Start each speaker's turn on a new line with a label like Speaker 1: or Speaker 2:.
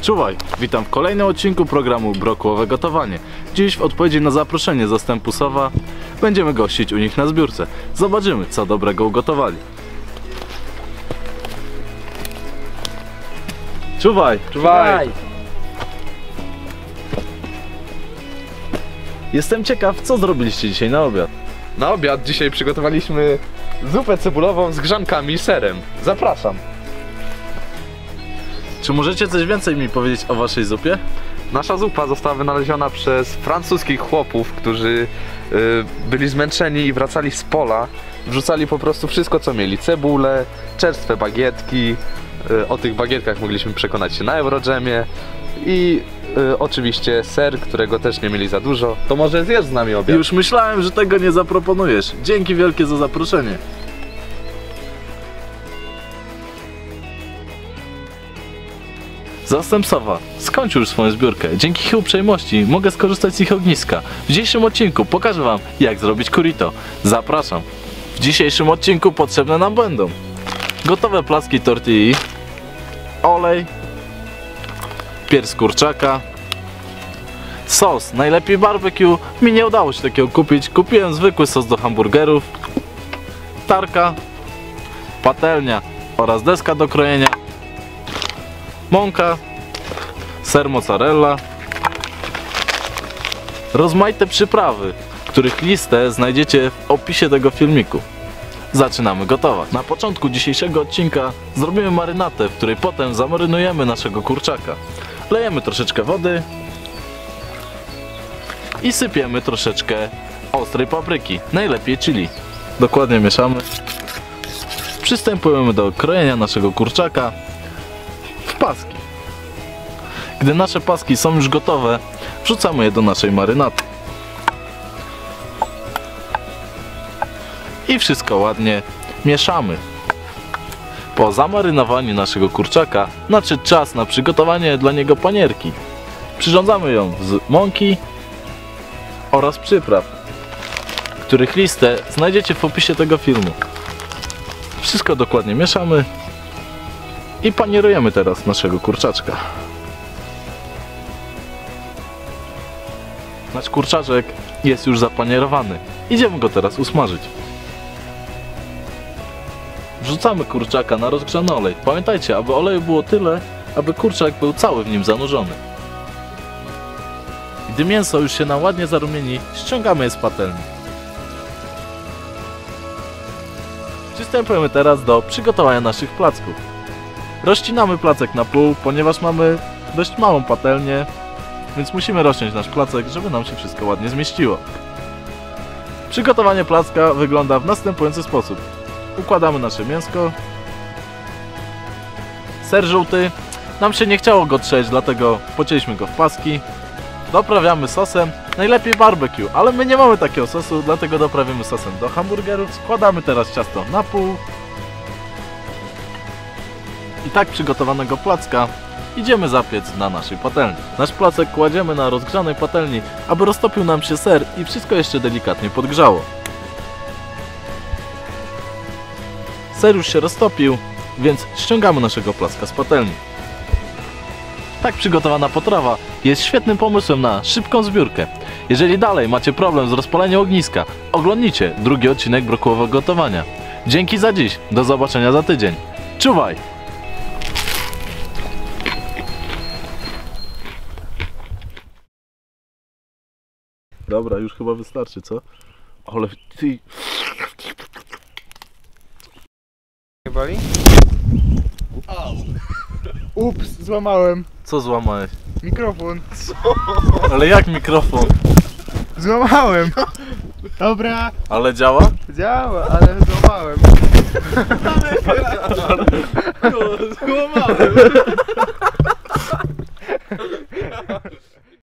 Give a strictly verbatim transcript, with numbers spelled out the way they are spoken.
Speaker 1: Czuwaj! Witam w kolejnym odcinku programu Brokułowe Gotowanie. Dziś w odpowiedzi na zaproszenie zastępu Sowa będziemy gościć u nich na zbiórce. Zobaczymy, co dobrego ugotowali. Czuwaj!
Speaker 2: Czuwaj!
Speaker 1: Jestem ciekaw, co zrobiliście dzisiaj na obiad.
Speaker 2: Na obiad dzisiaj przygotowaliśmy zupę cebulową z grzankami i serem. Zapraszam!
Speaker 1: Czy możecie coś więcej mi powiedzieć o waszej zupie?
Speaker 2: Nasza zupa została wynaleziona przez francuskich chłopów, którzy y, byli zmęczeni i wracali z pola. Wrzucali po prostu wszystko, co mieli. Cebulę, czerstwe bagietki. Y, o tych bagietkach mogliśmy przekonać się na Eurodżemie. I y, oczywiście ser, którego też nie mieli za dużo. To może zjesz z nami obiad?
Speaker 1: Już myślałem, że tego nie zaproponujesz. Dzięki wielkie za zaproszenie. Zastęp Sowa skończył już swoją zbiórkę. Dzięki ich uprzejmości mogę skorzystać z ich ogniska. W dzisiejszym odcinku pokażę wam, jak zrobić currito. Zapraszam. W dzisiejszym odcinku potrzebne nam będą gotowe placki tortilli, olej, pierś kurczaka, sos, najlepiej barbecue. Mi nie udało się takiego kupić. Kupiłem zwykły sos do hamburgerów, tarka, patelnia oraz deska do krojenia, mąka, ser mozzarella, rozmaite przyprawy, których listę znajdziecie w opisie tego filmiku. Zaczynamy gotować. Na początku dzisiejszego odcinka zrobimy marynatę, w której potem zamarynujemy naszego kurczaka. Lejemy troszeczkę wody i sypiemy troszeczkę ostrej papryki, najlepiej chili. Dokładnie mieszamy. Przystępujemy do krojenia naszego kurczaka w paski. Gdy nasze paski są już gotowe, wrzucamy je do naszej marynaty. I wszystko ładnie mieszamy. Po zamarynowaniu naszego kurczaka nadszedł czas na przygotowanie dla niego panierki. Przyrządzamy ją z mąki oraz przypraw, których listę znajdziecie w opisie tego filmu. Wszystko dokładnie mieszamy i panierujemy teraz naszego kurczaczka. Nasz kurczaczek jest już zapanierowany. Idziemy go teraz usmażyć. Wrzucamy kurczaka na rozgrzany olej. Pamiętajcie, aby oleju było tyle, aby kurczak był cały w nim zanurzony. Gdy mięso już się nam ładnie zarumieni, ściągamy je z patelni. Przystępujemy teraz do przygotowania naszych placków. Rozcinamy placek na pół, ponieważ mamy dość małą patelnię, więc musimy rozciąć nasz placek, żeby nam się wszystko ładnie zmieściło. Przygotowanie placka wygląda w następujący sposób. Układamy nasze mięsko. Ser żółty. Nam się nie chciało go trzeć, dlatego pocięliśmy go w paski. Doprawiamy sosem, najlepiej barbecue, ale my nie mamy takiego sosu, dlatego doprawimy sosem do hamburgerów. Składamy teraz ciasto na pół. I tak przygotowanego placka idziemy zapiec na naszej patelni. Nasz placek kładziemy na rozgrzanej patelni, aby roztopił nam się ser i wszystko jeszcze delikatnie podgrzało. Ser już się roztopił, więc ściągamy naszego placka z patelni. Tak przygotowana potrawa jest świetnym pomysłem na szybką zbiórkę. Jeżeli dalej macie problem z rozpaleniem ogniska, oglądnijcie drugi odcinek Brokułowego Gotowania. Dzięki za dziś, do zobaczenia za tydzień. Czuwaj! Dobra, już chyba wystarczy, co? Ale ty...
Speaker 3: Nie boli? Ups, złamałem
Speaker 1: Co złamałeś?
Speaker 3: mikrofon.
Speaker 1: Ale jak mikrofon?
Speaker 3: Złamałem. Dobra,
Speaker 1: Ale działa?
Speaker 3: działa, ale złamałem.